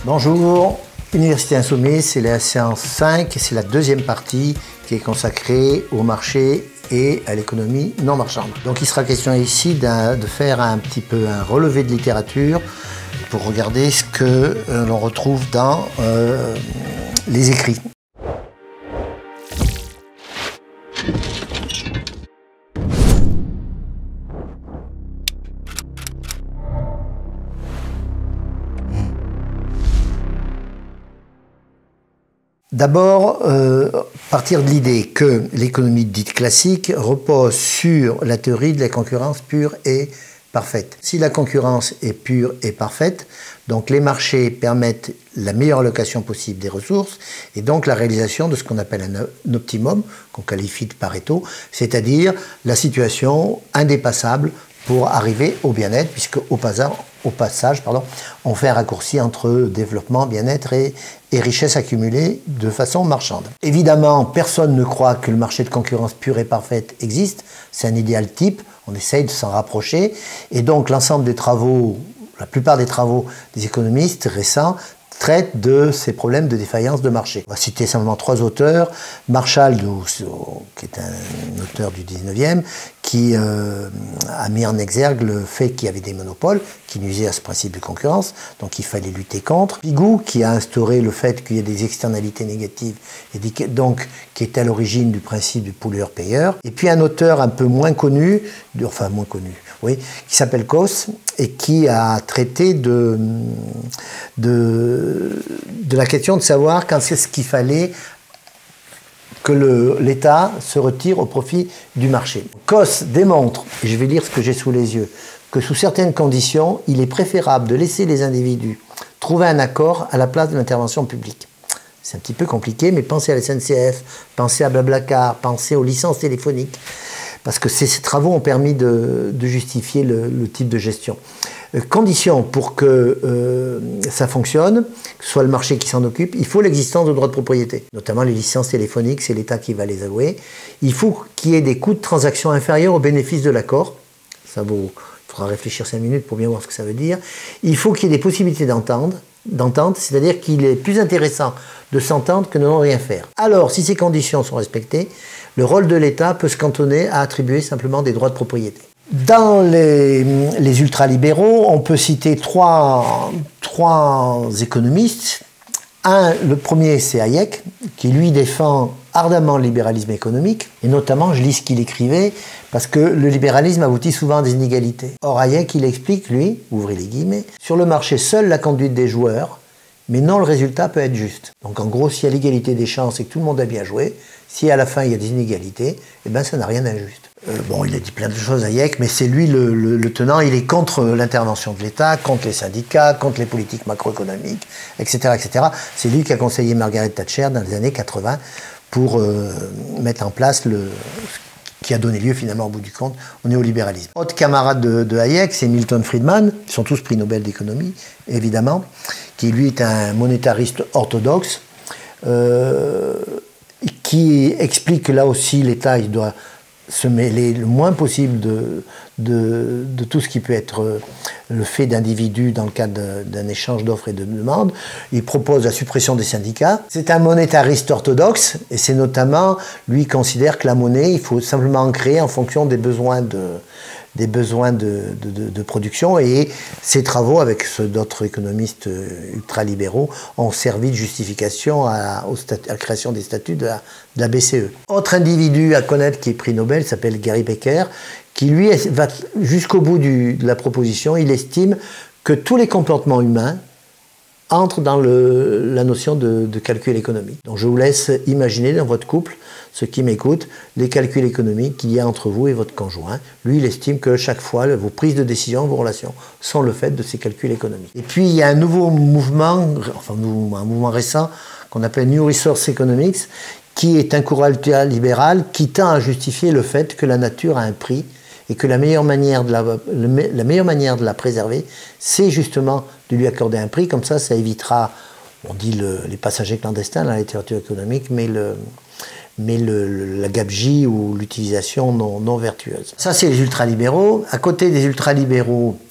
Bonjour, Université Insoumise, c'est la séance 5 et c'est la deuxième partie qui est consacrée au marché et à l'économie non marchande. Donc il sera question ici de faire un petit peu un relevé de littérature pour regarder ce que l'on retrouve dans les écrits. D'abord, partir de l'idée que l'économie dite classique repose sur la théorie de la concurrence pure et parfaite. Si la concurrence est pure et parfaite, donc les marchés permettent la meilleure allocation possible des ressources et donc la réalisation de ce qu'on appelle un optimum, qu'on qualifie de Pareto, c'est-à-dire la situation indépassable pour arriver au bien-être, puisque au passage, on fait un raccourci entre développement, bien-être et richesse accumulée de façon marchande. Évidemment, personne ne croit que le marché de concurrence pure et parfaite existe, c'est un idéal type, on essaye de s'en rapprocher, et donc l'ensemble des travaux, la plupart des travaux des économistes récents traite de ces problèmes de défaillance de marché. On va citer simplement trois auteurs. Marshall, qui est un auteur du 19e, qui a mis en exergue le fait qu'il y avait des monopoles qui nuisaient à ce principe de concurrence, donc il fallait lutter contre. Pigou, qui a instauré le fait qu'il y ait des externalités négatives, et donc qui est à l'origine du principe du pollueur-payeur. Et puis un auteur un peu moins connu, qui s'appelle Coase, et qui a traité de la question de savoir quand c'est ce qu'il fallait que l'État se retire au profit du marché. Coase démontre, et je vais lire ce que j'ai sous les yeux, que sous certaines conditions, il est préférable de laisser les individus trouver un accord à la place de l'intervention publique. C'est un petit peu compliqué, mais pensez à la SNCF, pensez à Blablacar, pensez aux licences téléphoniques, parce que ces travaux ont permis de justifier le type de gestion. Condition pour que ça fonctionne, que ce soit le marché qui s'en occupe, il faut l'existence de droits de propriété. Notamment les licences téléphoniques, c'est l'État qui va les avouer. Il faut qu'il y ait des coûts de transaction inférieurs au bénéfice de l'accord. Il faudra réfléchir 5 minutes pour bien voir ce que ça veut dire. Il faut qu'il y ait des possibilités d'entente, c'est-à-dire qu'il est plus intéressant de s'entendre que de ne rien faire. Alors, si ces conditions sont respectées, le rôle de l'État peut se cantonner à attribuer simplement des droits de propriété. Dans les ultralibéraux, on peut citer trois économistes. Le premier, c'est Hayek, qui lui défend ardemment le libéralisme économique, et notamment, je lis ce qu'il écrivait, parce que le libéralisme aboutit souvent à des inégalités. Or, Hayek, il explique, lui, ouvrez les guillemets, sur le marché, seule la conduite des joueurs, mais non le résultat peut être juste. Donc en gros, s'il y a l'égalité des chances et que tout le monde a bien joué, si à la fin il y a des inégalités, eh ben ça n'a rien d'injuste. Il a dit plein de choses Hayek, mais c'est lui le tenant, il est contre l'intervention de l'État, contre les syndicats, contre les politiques macroéconomiques, etc. etc. C'est lui qui a conseillé Margaret Thatcher dans les années 80 pour mettre en place qui a donné lieu finalement au bout du compte au néolibéralisme. Autre camarade de Hayek, c'est Milton Friedman, ils sont tous prix Nobel d'économie, évidemment, qui lui est un monétariste orthodoxe, qui explique que là aussi l'État il doit se mêler le moins possible de tout ce qui peut être le fait d'individus dans le cadre d'un échange d'offres et de demandes. Il propose la suppression des syndicats. C'est un monétariste orthodoxe et c'est notamment, lui considère que la monnaie, il faut simplement en créer en fonction des besoins de production, et ses travaux avec ceux d'autres économistes ultralibéraux ont servi de justification à la création des statuts de la BCE. Autre individu à connaître qui est prix Nobel s'appelle Gary Becker, qui lui va jusqu'au bout de la proposition. Il estime que tous les comportements humains entrent dans la notion de calcul économique. Donc je vous laisse imaginer dans votre couple, ceux qui m'écoutent, les calculs économiques qu'il y a entre vous et votre conjoint. Lui, il estime que chaque fois, vos prises de décision, vos relations sont le fait de ces calculs économiques. Et puis il y a un nouveau mouvement, un mouvement récent qu'on appelle New Resource Economics, qui est un courant libéral qui tend à justifier le fait que la nature a un prix et que la meilleure manière de la préserver, c'est justement de lui accorder un prix. Comme ça évitera, on dit les passagers clandestins dans la littérature économique, mais la gabegie ou l'utilisation non vertueuse. Ça, c'est les ultralibéraux. À côté des ultralibéraux,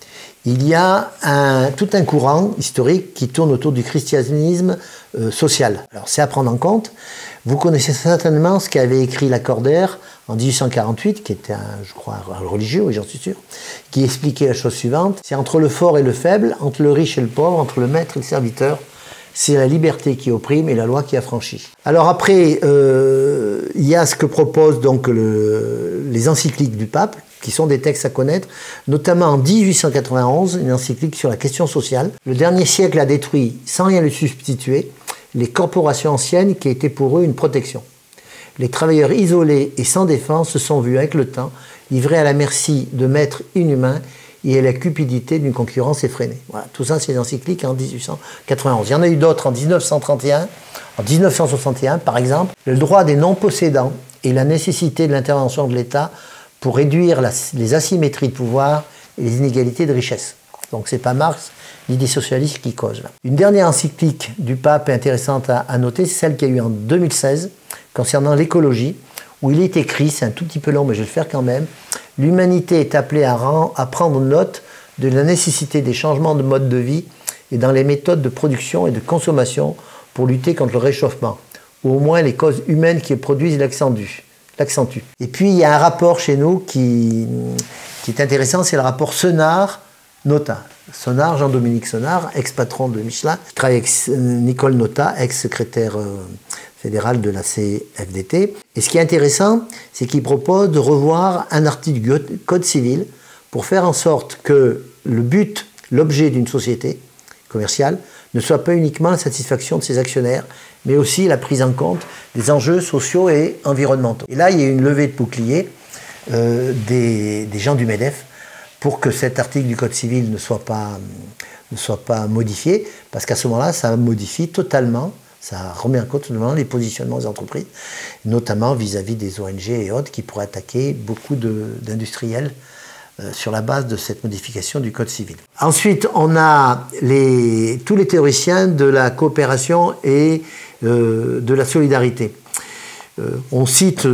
il y a tout un courant historique qui tourne autour du christianisme social. Alors c'est à prendre en compte. Vous connaissez certainement ce qu'avait écrit Lacordaire en 1848, qui était, je crois, un religieux, oui, j'en suis sûr, qui expliquait la chose suivante. C'est entre le fort et le faible, entre le riche et le pauvre, entre le maître et le serviteur. C'est la liberté qui opprime et la loi qui affranchit. Alors après, il y a ce que proposent donc les encycliques du pape, qui sont des textes à connaître, notamment en 1891, une encyclique sur la question sociale. Le dernier siècle a détruit, sans rien lui substituer, les corporations anciennes qui étaient pour eux une protection. Les travailleurs isolés et sans défense se sont vus avec le temps livrés à la merci de maîtres inhumains et à la cupidité d'une concurrence effrénée. Voilà, tout ça c'est les encycliques en 1891. Il y en a eu d'autres en 1931, en 1961 par exemple. Le droit des non-possédants et la nécessité de l'intervention de l'État pour réduire les asymétries de pouvoir et les inégalités de richesse. Donc c'est pas Marx, l'idée socialiste qui cause là. Une dernière encyclique du pape intéressante à noter, c'est celle qu'il y a eu en 2016 concernant l'écologie, où il est écrit, c'est un tout petit peu long mais je vais le faire quand même, l'humanité est appelée à prendre note de la nécessité des changements de mode de vie et dans les méthodes de production et de consommation pour lutter contre le réchauffement, ou au moins les causes humaines qui le produisent l'accentuent. Et puis il y a un rapport chez nous qui est intéressant, c'est le rapport Senard-Nota. Senard, Jean-Dominique Senard, ex-patron de Michelin, travaille avec Nicole Nota, ex-secrétaire fédéral de la CFDT. Et ce qui est intéressant, c'est qu'il propose de revoir un article du Code civil pour faire en sorte que le but, l'objet d'une société commerciale, ne soit pas uniquement la satisfaction de ses actionnaires, mais aussi la prise en compte des enjeux sociaux et environnementaux. Et là, il y a une levée de bouclier des gens du MEDEF pour que cet article du Code civil ne soit pas modifié, parce qu'à ce moment-là, ça modifie totalement, ça remet en cause totalement les positionnements des entreprises, notamment vis-à-vis des ONG et autres qui pourraient attaquer beaucoup d'industriels sur la base de cette modification du Code civil. Ensuite, on a tous les théoriciens de la coopération et de la solidarité. On cite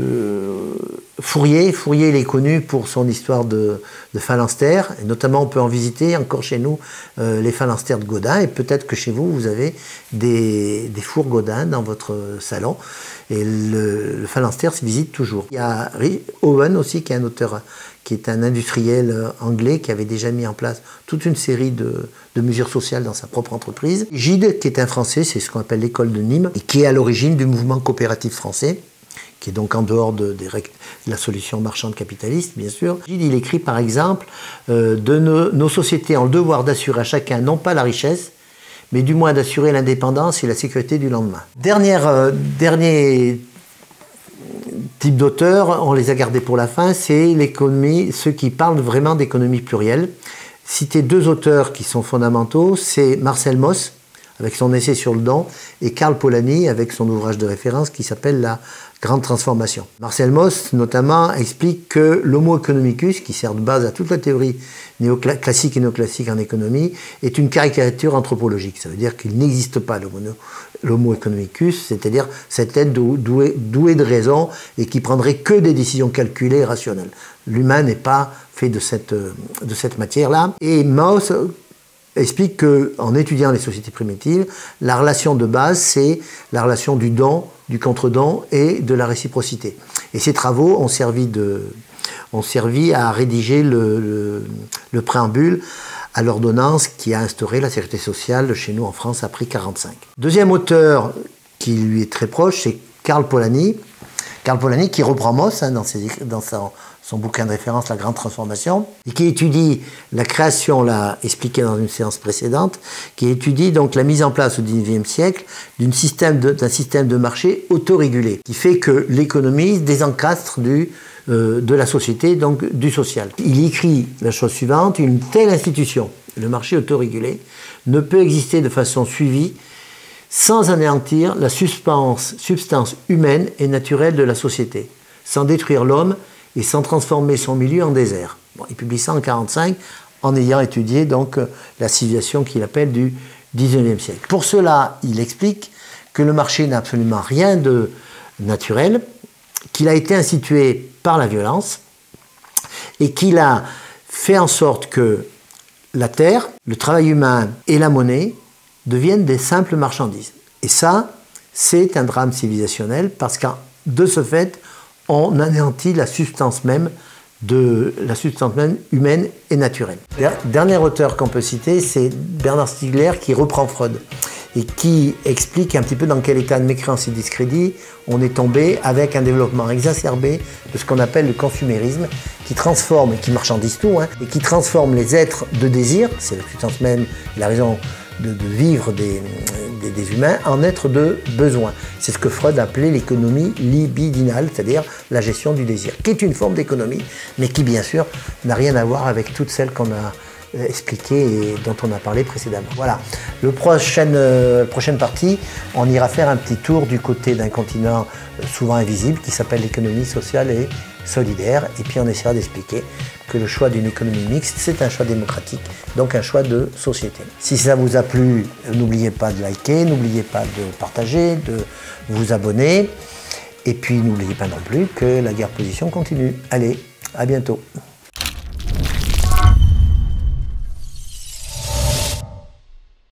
Fourier. Fourier, il est connu pour son histoire de phalanstères, et notamment on peut en visiter encore chez nous les phalanstères de Gaudin, et peut-être que chez vous, vous avez des fours Gaudin dans votre salon, et le phalanstère se visite toujours. Il y a Owen aussi, qui est un auteur, qui est un industriel anglais, qui avait déjà mis en place toute une série de mesures sociales dans sa propre entreprise. Gide, qui est un Français, c'est ce qu'on appelle l'école de Nîmes, et qui est à l'origine du mouvement coopératif français, qui est donc en dehors de la solution marchande capitaliste, bien sûr. Gide, il écrit par exemple nos sociétés ont le devoir d'assurer à chacun non pas la richesse, mais du moins d'assurer l'indépendance et la sécurité du lendemain. Dernier type d'auteurs, on les a gardés pour la fin, c'est l'économie, ceux qui parlent vraiment d'économie plurielle. Citer deux auteurs qui sont fondamentaux, c'est Marcel Mauss, avec son essai sur le don, et Karl Polanyi, avec son ouvrage de référence qui s'appelle La Grande Transformation. Marcel Mauss, notamment, explique que l'homo economicus, qui sert de base à toute la théorie classique et néoclassique en économie, est une caricature anthropologique. Ça veut dire qu'il n'existe pas l'homo economicus, c'est-à-dire cet être doué de raison et qui prendrait que des décisions calculées et rationnelles. L'humain n'est pas fait de cette matière-là. Et Mauss explique qu'en étudiant les sociétés primitives, la relation de base, c'est la relation du don, du contre-don et de la réciprocité. Et ces travaux ont servi à rédiger le préambule à l'ordonnance qui a instauré la sécurité sociale chez nous en France après 1945. Deuxième auteur qui lui est très proche, c'est Karl Polanyi. Karl Polanyi qui reprend Mauss dans son bouquin de référence, La Grande Transformation, et qui étudie la création, l'a expliqué dans une séance précédente, qui étudie donc la mise en place au XIXe siècle d'un système de marché autorégulé, qui fait que l'économie désencastre de la société, donc du social. Il écrit la chose suivante: une telle institution, le marché autorégulé, ne peut exister de façon suivie sans anéantir la substance humaine et naturelle de la société, sans détruire l'homme et sans transformer son milieu en désert. Bon, il publie ça en 1945 en ayant étudié donc la civilisation qu'il appelle du XIXe siècle. Pour cela, il explique que le marché n'a absolument rien de naturel, qu'il a été institué par la violence et qu'il a fait en sorte que la terre, le travail humain et la monnaie deviennent des simples marchandises. Et ça, c'est un drame civilisationnel parce que de ce fait, on anéantit la substance même humaine et naturelle. Dernier auteur qu'on peut citer, c'est Bernard Stiegler qui reprend Freud et qui explique un petit peu dans quel état de mécréance et de discrédit on est tombé avec un développement exacerbé de ce qu'on appelle le consumérisme qui transforme, qui marchandise tout, et qui transforme les êtres de désir, c'est la substance même, la raison de vivre des humains, en êtres de besoin. C'est ce que Freud appelait l'économie libidinale, c'est-à-dire la gestion du désir, qui est une forme d'économie, mais qui bien sûr n'a rien à voir avec toutes celles qu'on a expliquées et dont on a parlé précédemment. Voilà, prochaine partie, on ira faire un petit tour du côté d'un continent souvent invisible qui s'appelle l'économie sociale et solidaire, et puis on essaiera d'expliquer que le choix d'une économie mixte, c'est un choix démocratique, donc un choix de société. Si ça vous a plu, n'oubliez pas de liker, n'oubliez pas de partager, de vous abonner, et puis n'oubliez pas non plus que la guerre position continue. Allez, à bientôt.